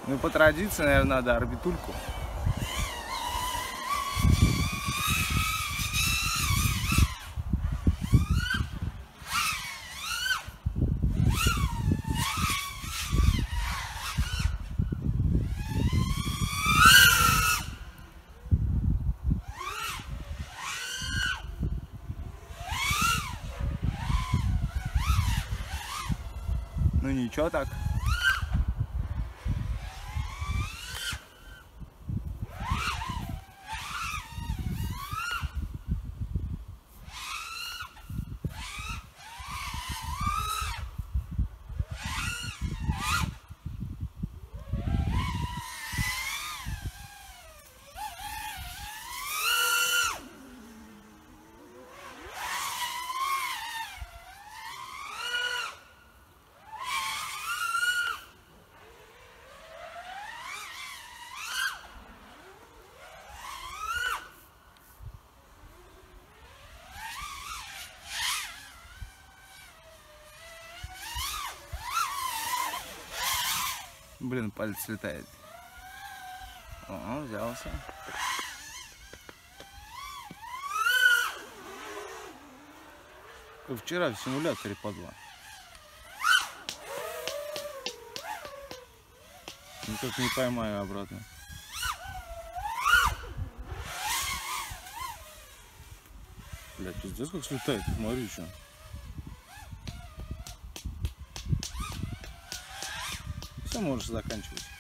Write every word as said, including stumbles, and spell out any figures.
Ну и по традиции, наверное, надо орбитульку. Ну ничего так. Блин, палец летает. О, взялся. Как вчера в симуляторе падла. Никак не поймаю обратно. Блядь, пиздец как слетает, смотри, что. Все, можешь заканчивать.